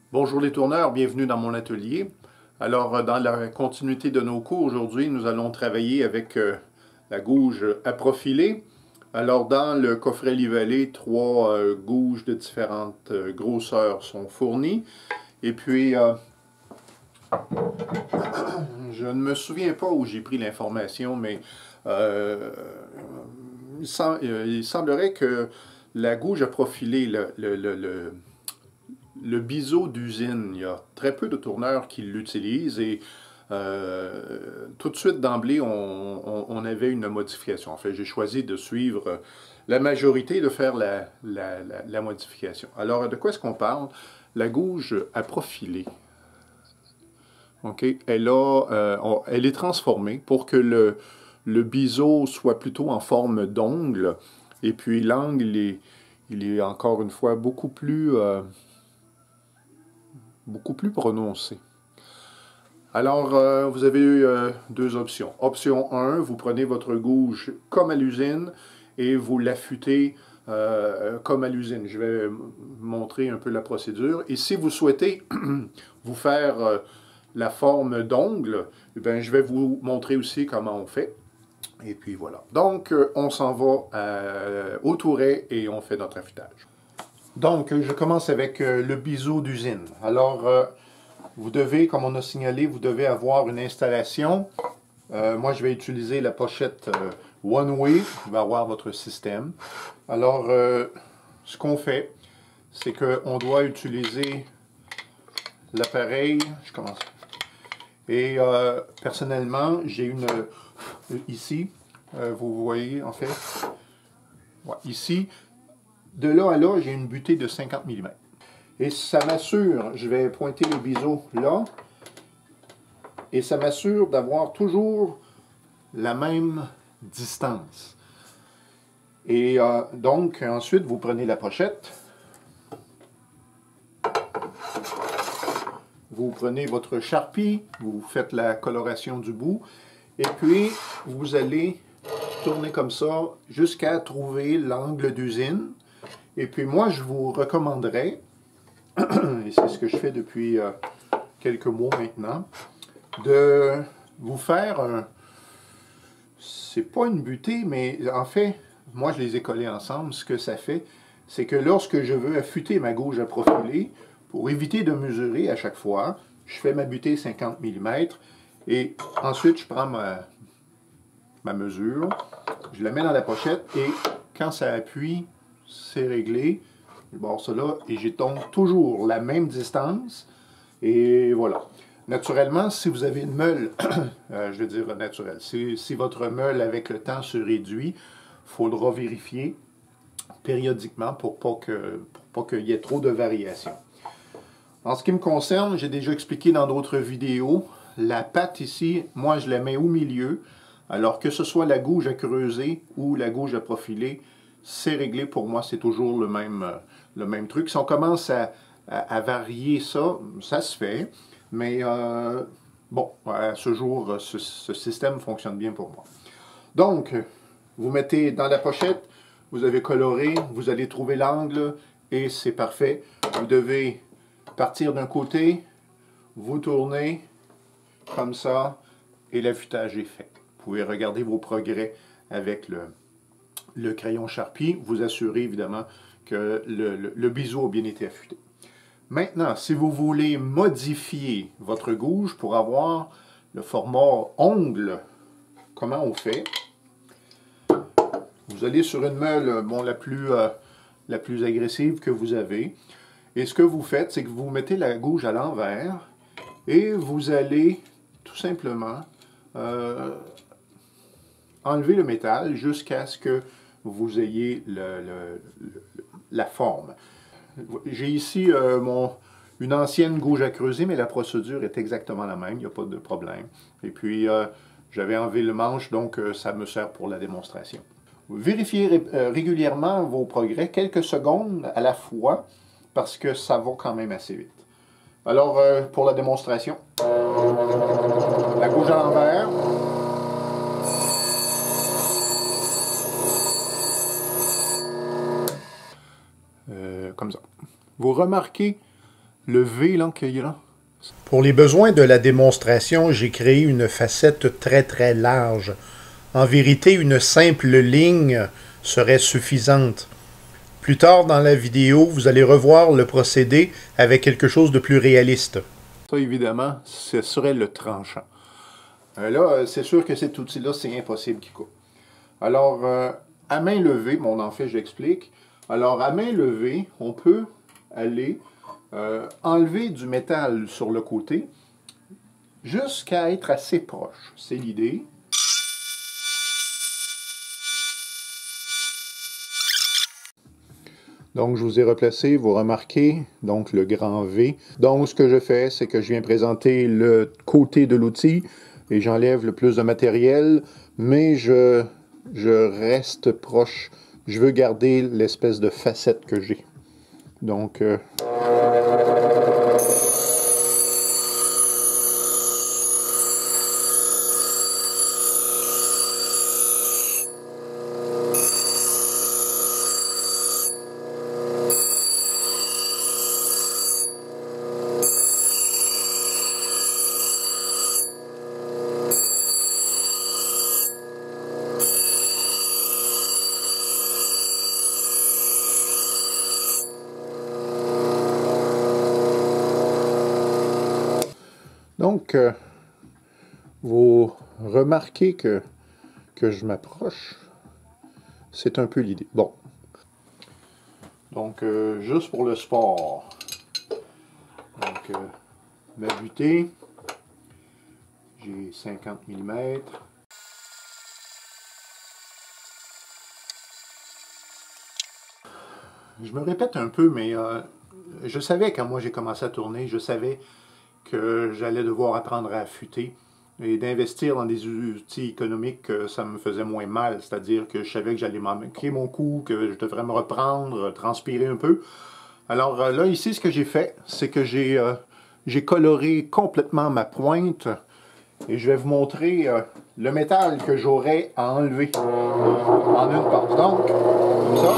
Bonjour les tourneurs, bienvenue dans mon atelier. Alors, dans la continuité de nos cours, aujourd'hui, nous allons travailler avec la gouge à profiler. Alors, dans le coffret Livalet, trois gouges de différentes grosseurs sont fournies. Et puis, je ne me souviens pas où j'ai pris l'information, mais il semblerait que la gouge à profiler, le biseau d'usine, il y a très peu de tourneurs qui l'utilisent et tout de suite d'emblée, on avait une modification. En fait, j'ai choisi de suivre la majorité et de faire la modification. Alors, de quoi est-ce qu'on parle? La gouge à profiler. Okay? Elle est transformée pour que le biseau soit plutôt en forme d'ongle. Et puis l'angle, il est encore une fois beaucoup plus prononcé. Alors, vous avez deux options. Option 1, vous prenez votre gouge comme à l'usine et vous l'affûtez comme à l'usine. Je vais montrer un peu la procédure. Et si vous souhaitez vous faire la forme d'ongle, eh bien, je vais vous montrer aussi comment on fait. Et puis voilà. Donc, on s'en va au touret et on fait notre affûtage. Donc, je commence avec le biseau d'usine. Alors, vous devez, comme on a signalé, vous devez avoir une installation. Moi, je vais utiliser la pochette One Way, qui va avoir votre système. Alors, ce qu'on fait, c'est qu'on doit utiliser l'appareil. Je commence. Et personnellement, j'ai une ici. Vous voyez, en fait, ouais, ici. De là à là, j'ai une butée de 50 mm. Et ça m'assure, je vais pointer le biseau là, et ça m'assure d'avoir toujours la même distance. Et donc, ensuite, vous prenez la pochette, vous prenez votre Sharpie, vous faites la coloration du bout, et puis vous allez tourner comme ça jusqu'à trouver l'angle d'usine. Et puis moi, je vous recommanderais, et c'est ce que je fais depuis quelques mois maintenant, de vous faire un... C'est pas une butée, mais en fait, moi je les ai collés ensemble. Ce que ça fait, c'est que lorsque je veux affûter ma gouge à profiler, pour éviter de mesurer à chaque fois, je fais ma butée 50 mm et ensuite je prends ma mesure, je la mets dans la pochette et quand ça appuie, c'est réglé. Je barre cela et j'ai donc toujours la même distance. Et voilà. Naturellement, si vous avez une meule, je veux dire naturelle, si votre meule avec le temps se réduit, il faudra vérifier périodiquement pour pas qu'il y ait trop de variations. En ce qui me concerne, j'ai déjà expliqué dans d'autres vidéos, la patte ici, moi je la mets au milieu. Alors que ce soit la gouge à creuser ou la gouge à profiler, c'est réglé pour moi, c'est toujours le même truc. Si on commence à varier ça, ça se fait. Mais bon, à ce jour, ce système fonctionne bien pour moi. Donc, vous mettez dans la pochette, vous avez coloré, vous allez trouver l'angle et c'est parfait. Vous devez partir d'un côté, vous tournez comme ça et l'affûtage est fait. Vous pouvez regarder vos progrès avec le crayon Sharpie, vous assurez évidemment que le biseau a bien été affûté. Maintenant, si vous voulez modifier votre gouge pour avoir le format ongle, comment on fait? Vous allez sur une meule bon, la plus agressive que vous avez. Et ce que vous faites, c'est que vous mettez la gouge à l'envers et vous allez tout simplement enlever le métal jusqu'à ce que vous ayez la forme. J'ai ici une ancienne gouge à creuser, mais la procédure est exactement la même, il n'y a pas de problème. Et puis, j'avais enlevé le manche, donc ça me sert pour la démonstration. Vérifiez régulièrement vos progrès, quelques secondes à la fois, parce que ça va quand même assez vite. Alors, pour la démonstration, la gouge à l'envers. Comme ça. Vous remarquez le V là qu'il y a là. Pour les besoins de la démonstration, j'ai créé une facette très large. En vérité, une simple ligne serait suffisante. Plus tard dans la vidéo, vous allez revoir le procédé avec quelque chose de plus réaliste. Ça, évidemment, ce serait le tranchant. Là, c'est sûr que cet outil-là, c'est impossible qu'il coupe. Alors, à main levée, bon, en fait, j'explique. Alors, à main levée, on peut aller enlever du métal sur le côté jusqu'à être assez proche. C'est l'idée. Donc, je vous ai replacé, vous remarquez, donc le grand V. Donc, ce que je fais, c'est que je viens présenter le côté de l'outil et j'enlève le plus de matériel, mais je reste proche. Je veux garder l'espèce de facette que j'ai. Donc, vous remarquez que je m'approche. C'est un peu l'idée. Bon. Donc, juste pour le sport. Donc, ma butée, j'ai 50 mm. Je me répète un peu, mais je savais quand moi j'ai commencé à tourner, je savais que j'allais devoir apprendre à affûter et d'investir dans des outils économiques, ça me faisait moins mal. C'est-à-dire que je savais que j'allais manquer mon coup, que je devrais me reprendre, transpirer un peu. Alors là, ici, ce que j'ai fait, c'est que j'ai coloré complètement ma pointe et je vais vous montrer le métal que j'aurai à enlever en une passe. Donc, comme ça.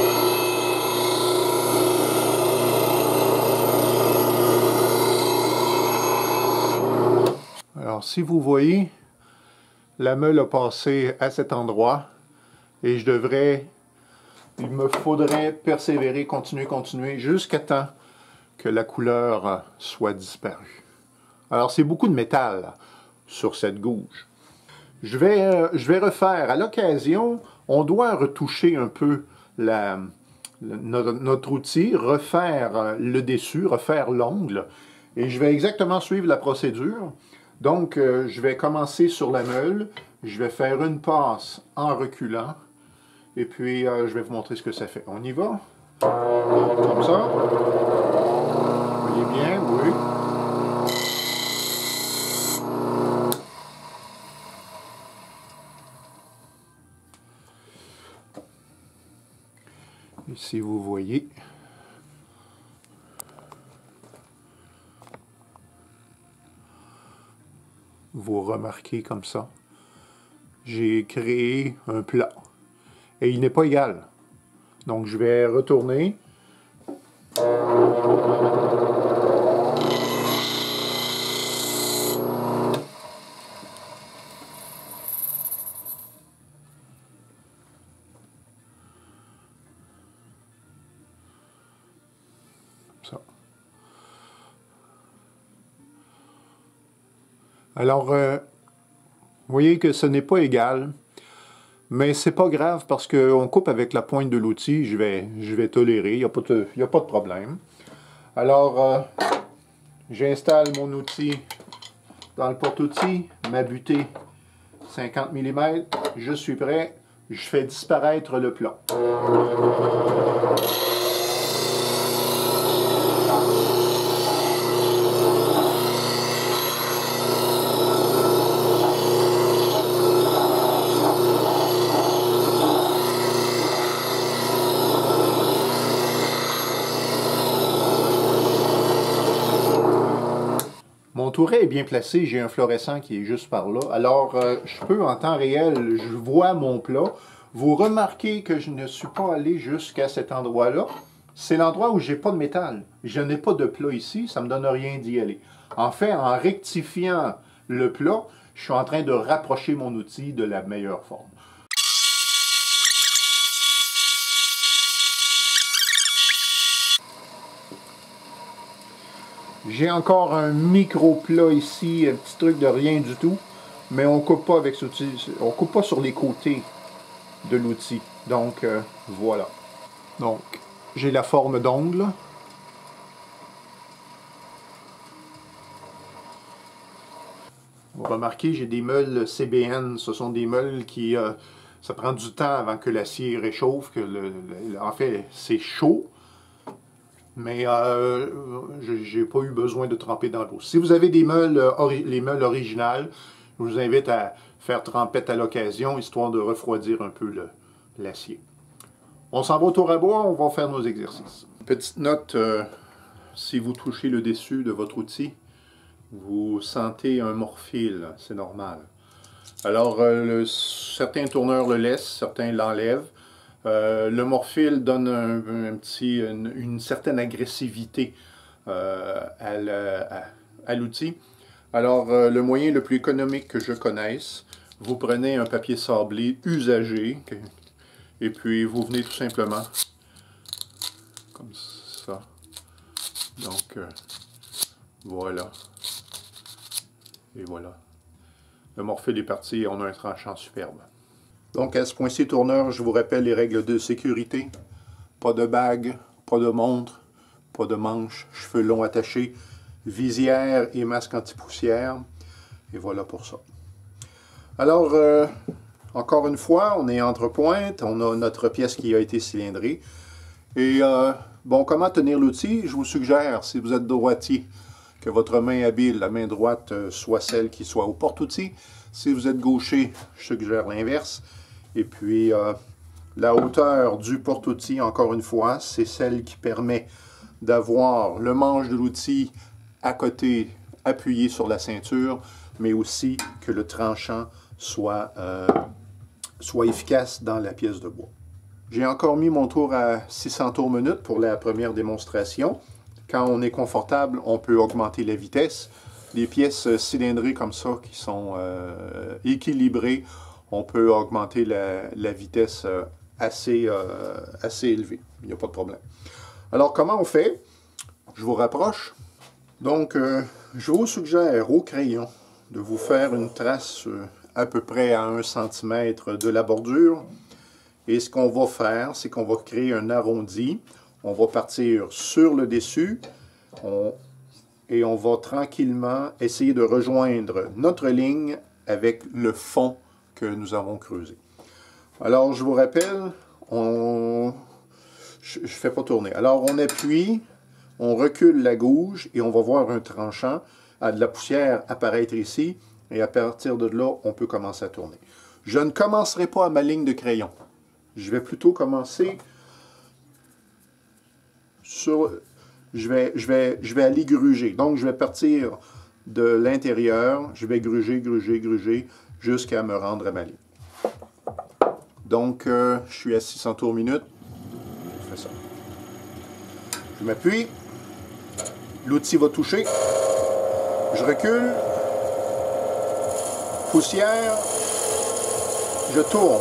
Alors, si vous voyez, la meule a passé à cet endroit et il me faudrait persévérer, continuer jusqu'à temps que la couleur soit disparue. Alors, c'est beaucoup de métal sur cette gouge. Je vais refaire, à l'occasion, on doit retoucher un peu notre outil, refaire le dessus, refaire l'ongle, et je vais exactement suivre la procédure. Donc, je vais commencer sur la meule, je vais faire une passe en reculant, et puis je vais vous montrer ce que ça fait. On y va? Comme ça. Vous voyez bien? Oui. Ici, vous voyez. Vous remarquez comme ça. J'ai créé un plat. Et il n'est pas égal. Donc, je vais retourner. Ça. Alors, vous voyez que ce n'est pas égal. Mais c'est pas grave parce qu'on coupe avec la pointe de l'outil, je vais tolérer, il n'y a pas de problème. Alors, j'installe mon outil dans le porte-outil, ma butée 50 mm, je suis prêt, je fais disparaître le plat. Mon touret est bien placé, j'ai un fluorescent qui est juste par là. Alors, je peux en temps réel, je vois mon plat. Vous remarquez que je ne suis pas allé jusqu'à cet endroit-là. c'est l'endroit où j'ai pas de métal. Je n'ai pas de plat ici, ça me donne rien d'y aller. En fait, en rectifiant le plat, je suis en train de rapprocher mon outil de la meilleure forme. J'ai encore un micro-plat ici, un petit truc de rien du tout, mais on ne coupe pas avec cet outil, on ne coupe pas sur les côtés de l'outil. Donc, voilà. Donc, j'ai la forme d'ongle. Vous remarquez, j'ai des meules CBN. Ce sont des meules qui... ça prend du temps avant que l'acier réchauffe. En fait, c'est chaud. Mais j'ai pas eu besoin de tremper dans l'eau. Si vous avez des meules, les meules originales, je vous invite à faire trempette à l'occasion, histoire de refroidir un peu l'acier. On s'en va au tour à bois, on va faire nos exercices. Petite note, si vous touchez le dessus de votre outil, vous sentez un morphile, c'est normal. Alors, certains tourneurs le laissent, certains l'enlèvent. Le morphile donne une certaine agressivité à l'outil. Alors, le moyen le plus économique que je connaisse, vous prenez un papier sablé usagé, et puis vous venez tout simplement comme ça. Donc, voilà. Et voilà. Le morphile est parti et on a un tranchant superbe. Donc, à ce point-ci, tourneur, je vous rappelle les règles de sécurité. Pas de bague, pas de montre, pas de manche, cheveux longs attachés, visière et masque anti-poussière. Et voilà pour ça. Alors, encore une fois, on est entre pointes, on a notre pièce qui a été cylindrée. Et, bon, comment tenir l'outil? Je vous suggère, si vous êtes droitier, que votre main habile, la main droite, soit celle qui soit au porte-outil. Si vous êtes gaucher, je suggère l'inverse. Et puis, la hauteur du porte-outil, encore une fois, c'est celle qui permet d'avoir le manche de l'outil à côté, appuyé sur la ceinture, mais aussi que le tranchant soit efficace dans la pièce de bois. J'ai encore mis mon tour à 600 tours minute pour la première démonstration. Quand on est confortable, on peut augmenter la vitesse. Les pièces cylindrées comme ça, qui sont équilibrées, on peut augmenter la vitesse assez élevée. Il n'y a pas de problème. Alors, comment on fait? Je vous rapproche. Donc, je vous suggère au crayon de vous faire une trace à peu près à 1 cm de la bordure. Et ce qu'on va faire, c'est qu'on va créer un arrondi. On va partir sur le dessus et on va tranquillement essayer de rejoindre notre ligne avec le fond que nous avons creusé. Alors, je vous rappelle, je ne fais pas tourner. Alors, on appuie, on recule la gouge et on va voir un tranchant, de la poussière apparaître ici. Et à partir de là, on peut commencer à tourner. Je ne commencerai pas à ma ligne de crayon. Je vais plutôt commencer sur... Je vais aller gruger. Donc, je vais partir de l'intérieur. Je vais gruger, gruger, gruger, jusqu'à me rendre à ma ligne. Donc, je suis à 600 tours minute. Je fais ça. Je m'appuie. L'outil va toucher. Je recule. Poussière. Je tourne.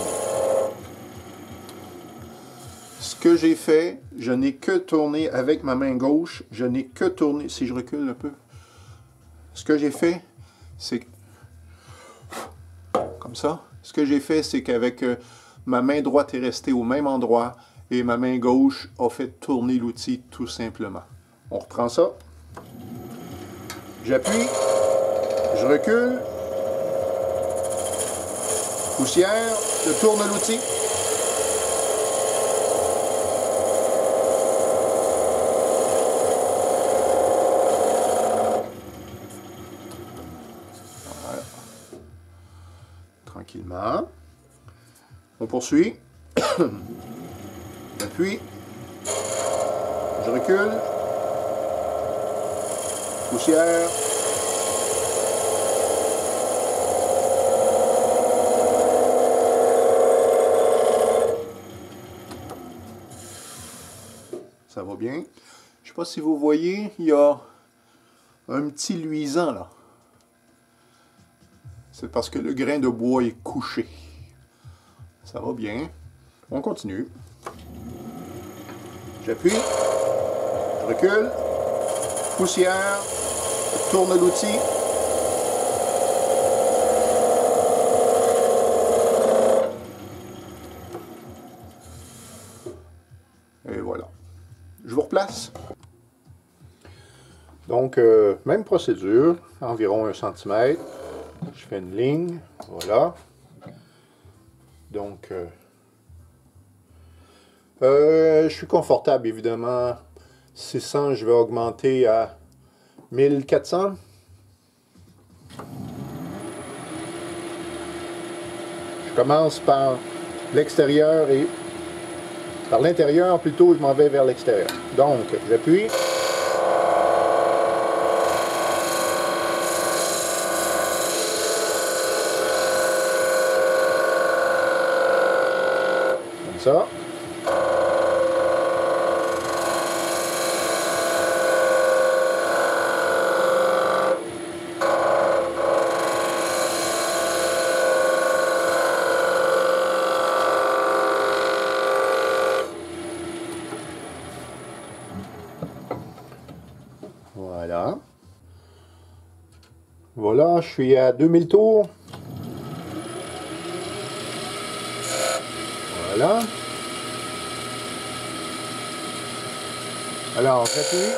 Ce que j'ai fait, je n'ai que tourné avec ma main gauche. Je n'ai que tourné, si je recule un peu. Ce que j'ai fait, c'est comme ça. Ce que j'ai fait, c'est qu'avec ma main droite est restée au même endroit et ma main gauche a fait tourner l'outil tout simplement. On reprend ça. J'appuie. Je recule. Poussière. Je tourne l'outil. Tranquillement. On poursuit. J'appuie. Je recule. Poussière. Ça va bien. Je ne sais pas si vous voyez, il y a un petit luisant là. C'est parce que le grain de bois est couché. Ça va bien. On continue. J'appuie. Je recule. Poussière. Je tourne l'outil. Et voilà. Je vous replace. Donc, même procédure, environ 1 cm. Je fais une ligne, voilà. Donc, je suis confortable, évidemment. 600, je vais augmenter à 1400. Je commence par l'extérieur et par l'intérieur, plutôt, je m'en vais vers l'extérieur. Donc, j'appuie. Comme ça. Voilà. Voilà, je suis à 2000 tours. Voilà. Alors, j'appuie.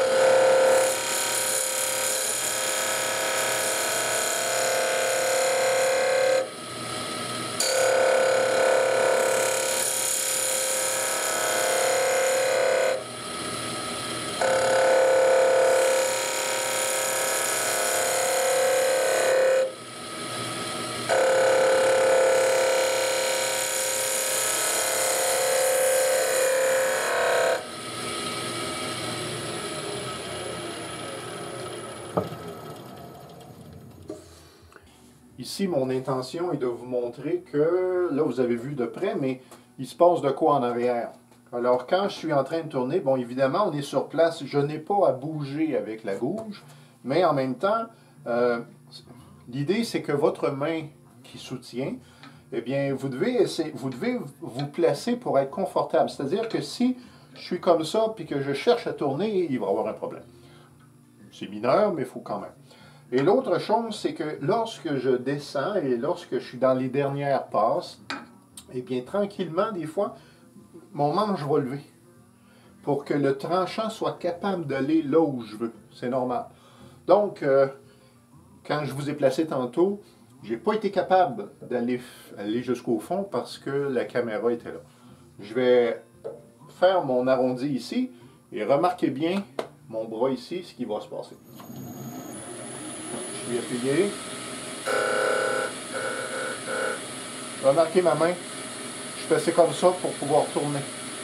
Ici, mon intention est de vous montrer que, là vous avez vu de près, mais il se passe de quoi en arrière. Alors quand je suis en train de tourner, bon évidemment on est sur place, je n'ai pas à bouger avec la gouge, mais en même temps, l'idée c'est que votre main qui soutient, eh bien vous devez vous placer pour être confortable. C'est-à-dire que si je suis comme ça puis que je cherche à tourner, il va y avoir un problème. C'est mineur, mais il faut quand même. Et l'autre chose, c'est que lorsque je descends et lorsque je suis dans les dernières passes, eh bien, tranquillement, des fois, mon manche va lever pour que le tranchant soit capable d'aller là où je veux. C'est normal. Donc, quand je vous ai placé tantôt, je n'ai pas été capable d'aller jusqu'au fond parce que la caméra était là. Je vais faire mon arrondi ici et remarquez bien mon bras ici, ce qui va se passer. Je vais appuyer. Remarquez ma main. Je fais ça comme ça pour pouvoir tourner.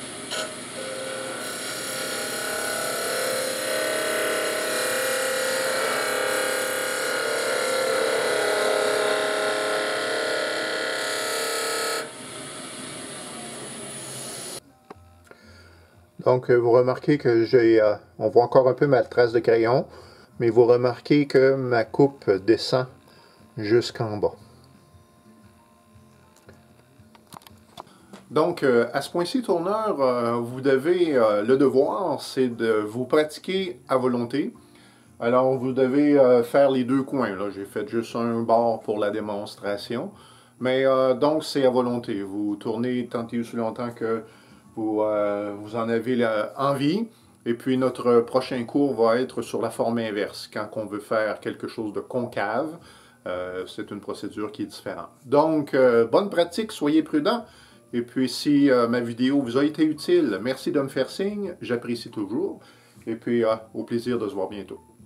Donc, vous remarquez que on voit encore un peu ma trace de crayon, mais vous remarquez que ma coupe descend jusqu'en bas. Donc, à ce point-ci, tourneur, vous devez, le devoir, c'est de vous pratiquer à volonté. Alors, vous devez faire les deux coins. Là, j'ai fait juste un bord pour la démonstration. Mais donc, c'est à volonté. Vous tournez tant et aussi longtemps que vous en avez envie. Et puis, notre prochain cours va être sur la forme inverse. Quand on veut faire quelque chose de concave, c'est une procédure qui est différente. Donc, bonne pratique, soyez prudents. Et puis, si ma vidéo vous a été utile, merci de me faire signe. J'apprécie toujours. Et puis, au plaisir de se voir bientôt.